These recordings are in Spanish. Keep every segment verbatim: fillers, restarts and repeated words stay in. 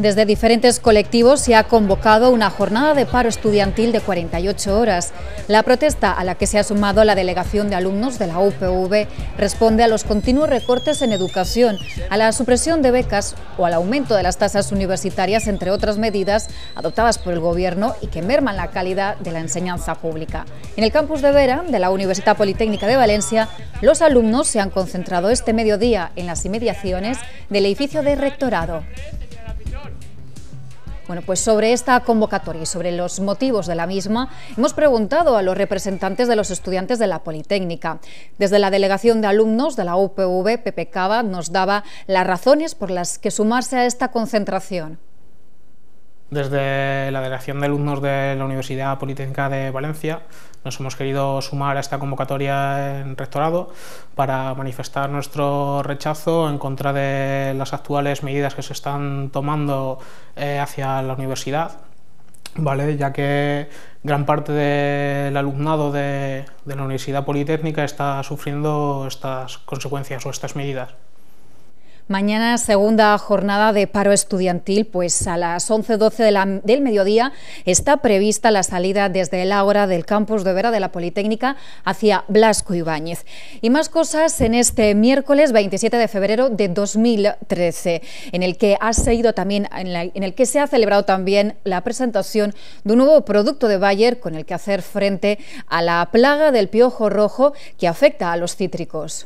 Desde diferentes colectivos se ha convocado una jornada de paro estudiantil de cuarenta y ocho horas. La protesta, a la que se ha sumado la delegación de alumnos de la U P V, responde a los continuos recortes en educación, a la supresión de becas o al aumento de las tasas universitarias, entre otras medidas adoptadas por el Gobierno y que merman la calidad de la enseñanza pública. En el campus de Vera, de la Universitat Politécnica de Valencia, los alumnos se han concentrado este mediodía en las inmediaciones del edificio de rectorado. Bueno, pues sobre esta convocatoria y sobre los motivos de la misma hemos preguntado a los representantes de los estudiantes de la Politécnica. Desde la delegación de alumnos de la U P V, Pepe Cava nos daba las razones por las que sumarse a esta concentración. Desde la delegación de alumnos de la Universidad Politécnica de Valencia nos hemos querido sumar a esta convocatoria en rectorado para manifestar nuestro rechazo en contra de las actuales medidas que se están tomando eh, hacia la universidad, ¿vale? Ya que gran parte del alumnado de, de la Universidad Politécnica está sufriendo estas consecuencias o estas medidas. Mañana, segunda jornada de paro estudiantil, pues a las once doce de la, del mediodía está prevista la salida desde el ágora del campus de Vera de la Politécnica hacia Blasco Ibáñez. Y más cosas en este miércoles veintisiete de febrero de dos mil trece, en el que ha seguido también, en, la, en el que se ha celebrado también la presentación de un nuevo producto de Bayer con el que hacer frente a la plaga del piojo rojo que afecta a los cítricos.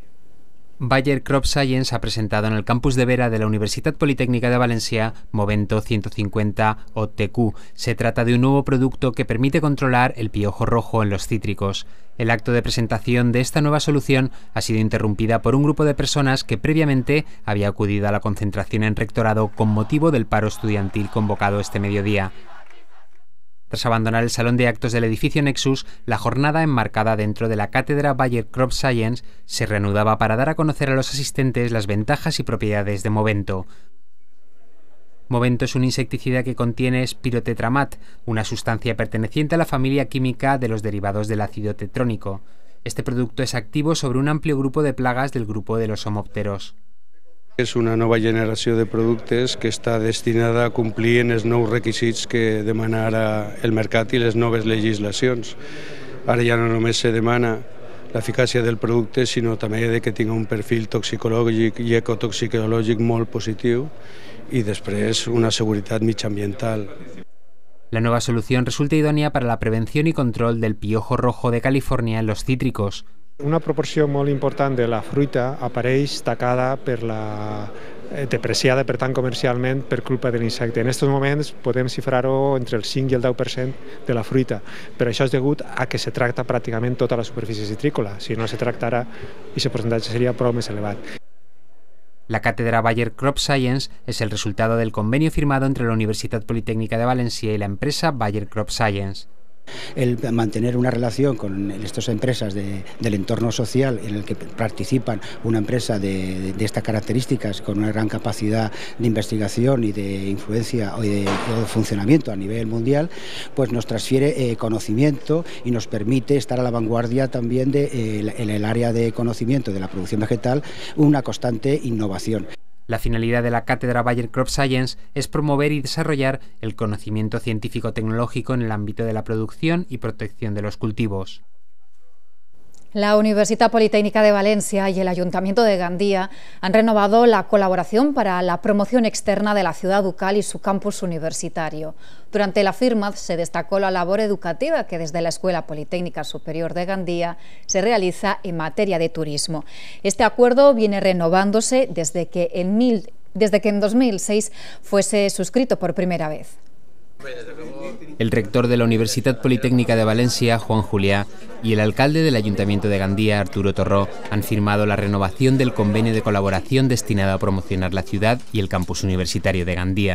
Bayer Crop Science ha presentado en el campus de Vera de la Universitat Politécnica de Valencia Movento ciento cincuenta O T Q. Se trata de un nuevo producto que permite controlar el piojo rojo en los cítricos. El acto de presentación de esta nueva solución ha sido interrumpida por un grupo de personas que previamente había acudido a la concentración en rectorado con motivo del paro estudiantil convocado este mediodía. Tras abandonar el salón de actos del edificio Nexus, la jornada enmarcada dentro de la cátedra Bayer Crop Science se reanudaba para dar a conocer a los asistentes las ventajas y propiedades de Movento. Movento es un insecticida que contiene espirotetramat, una sustancia perteneciente a la familia química de los derivados del ácido tetrónico. Este producto es activo sobre un amplio grupo de plagas del grupo de los homòpteros. És una nova generació de productes que està destinada a complir en els nous requisits que demana ara el mercat i les noves legislacions. Ara ja no només se demana l'eficàcia del producte, sinó també de que tingui un perfil toxicològic i ecotoxicològic molt positiu i després una seguretat mitjambiental. La nueva solución resulta idónea para la prevención y control del piojo rojo de California en los cítricos. Una proporció molt important de la fruita apareix tacada per la depreciada, per tant, comercialment, per culpa de l'insecte. En aquests moments podem xifrar-ho entre el cinc i el deu per cent de la fruita, però això és degut a que se tracta pràcticament tota la superfície citrícola. Si no se tractara, aquest percentatge seria prou més elevat. La cátedra Bayer Crop Science es el resultado del convenio firmado entre la Universitat Politécnica de Valencia y la empresa Bayer Crop Science. El mantener una relación con estas empresas de, del entorno social en el que participan una empresa de, de estas características con una gran capacidad de investigación y de influencia o de, o de funcionamiento a nivel mundial, pues nos transfiere eh, conocimiento y nos permite estar a la vanguardia también de, eh, en el área de conocimiento de la producción vegetal, una constante innovación. La finalidad de la cátedra Bayer Crop Science es promover y desarrollar el conocimiento científico-tecnológico en el ámbito de la producción y protección de los cultivos. La Universitat Politécnica de Valencia y el Ayuntamiento de Gandía han renovado la colaboración para la promoción externa de la ciudad ducal y su campus universitario. Durante la firma se destacó la labor educativa que desde la Escuela Politécnica Superior de Gandía se realiza en materia de turismo. Este acuerdo viene renovándose desde que en, mil, desde que en dos mil seis fuese suscrito por primera vez. El rector de la Universitat Politécnica de Valencia, Juan Juliá, y el alcalde del Ayuntamiento de Gandía, Arturo Torró, han firmado la renovación del convenio de colaboración destinado a promocionar la ciudad y el campus universitario de Gandía.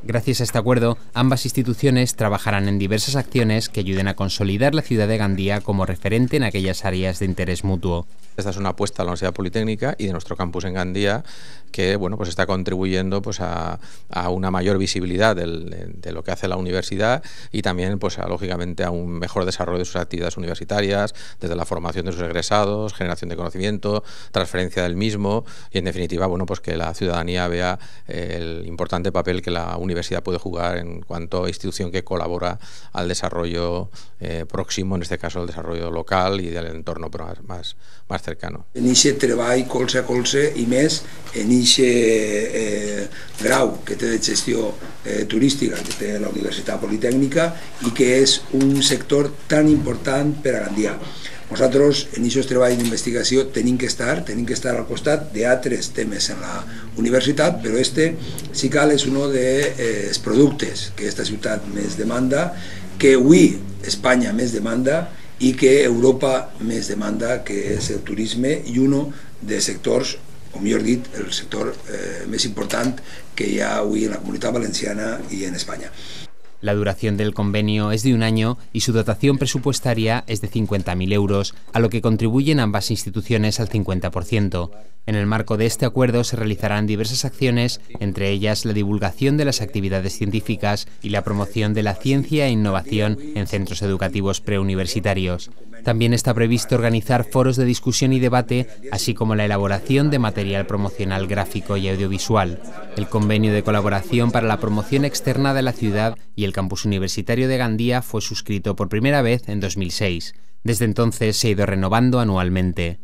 Gracias a este acuerdo, ambas instituciones trabajarán en diversas acciones que ayuden a consolidar la ciudad de Gandía como referente en aquellas áreas de interés mutuo. Esta es una apuesta de la Universidad Politécnica y de nuestro campus en Gandía que bueno, pues está contribuyendo pues a, a una mayor visibilidad del, de, de lo que hace la universidad y también pues a, lógicamente a un mejor desarrollo de sus actividades universitarias, desde la formación de sus egresados, generación de conocimiento, transferencia del mismo y en definitiva bueno, pues que la ciudadanía vea el importante papel que la universidad puede jugar en cuanto a institución que colabora al desarrollo eh, próximo, en este caso el desarrollo local y del entorno más, más, más cercano. En aquest treball colze a colze i més en aquest eh, grau que té de gestió eh, turística que té la Universitat Politécnica i que és un sector tan important per a Gandia. Nosaltres en aquest treball d'investigació tenim que estar, tenim que estar al costat d'altres temes en la universitat, però este sí cal és un dels eh, productes que esta ciutat més demanda, que avui Espanya més demanda i que Europa més demanda, que és el turisme i un dels sectors, o millor dit, el sector eh, més important que hi ha avui en la Comunitat Valenciana i en Espanya. La duración del convenio es de un año y su dotación presupuestaria es de cincuenta mil euros, a lo que contribuyen ambas instituciones al cincuenta por ciento. En el marco de este acuerdo se realizarán diversas acciones, entre ellas la divulgación de las actividades científicas y la promoción de la ciencia e innovación en centros educativos preuniversitarios. También está previsto organizar foros de discusión y debate, así como la elaboración de material promocional gráfico y audiovisual. El convenio de colaboración para la promoción externa de la ciudad y el campus universitario de Gandía fue suscrito por primera vez en dos mil seis. Desde entonces se ha ido renovando anualmente.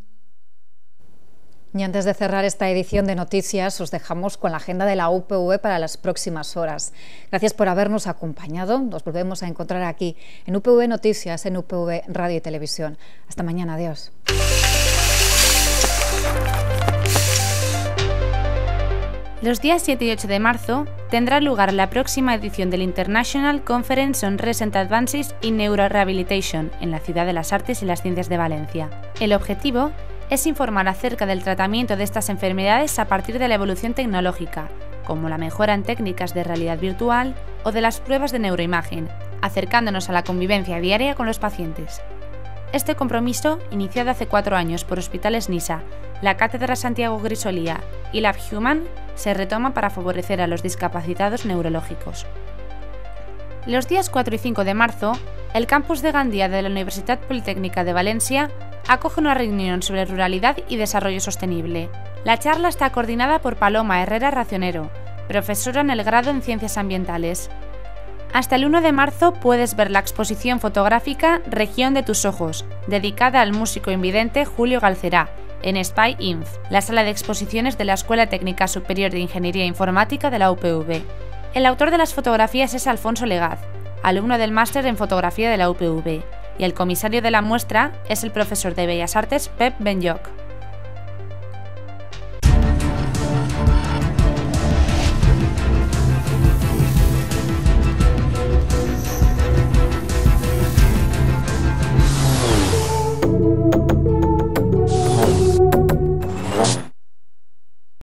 Y antes de cerrar esta edición de noticias, os dejamos con la agenda de la U P V para las próximas horas. Gracias por habernos acompañado. Nos volvemos a encontrar aquí en U P V Noticias, en U P V Radio y Televisión. Hasta mañana. Adiós. Los días siete y ocho de marzo tendrá lugar la próxima edición del International Conference on Recent Advances in Neurorehabilitation en la Ciudad de las Artes y las Ciencias de Valencia. El objetivo es informar acerca del tratamiento de estas enfermedades a partir de la evolución tecnológica, como la mejora en técnicas de realidad virtual o de las pruebas de neuroimagen, acercándonos a la convivencia diaria con los pacientes. Este compromiso, iniciado hace cuatro años por Hospitales Nisa, la Cátedra Santiago Grisolía y LabHuman, se retoma para favorecer a los discapacitados neurológicos. Los días cuatro y cinco de marzo, el campus de Gandía de la Universitat Politécnica de Valencia acoge una reunión sobre ruralidad y desarrollo sostenible. La charla está coordinada por Paloma Herrera Racionero, profesora en el grado en Ciencias Ambientales. Hasta el uno de marzo puedes ver la exposición fotográfica Región de tus ojos, dedicada al músico invidente Julio Galcerá, en Espai Inf, la sala de exposiciones de la Escuela Técnica Superior de Ingeniería Informática de la U P V. El autor de las fotografías es Alfonso Legaz, alumno del máster en fotografía de la U P V, y el comisario de la muestra es el profesor de Bellas Artes Pep Benlloch.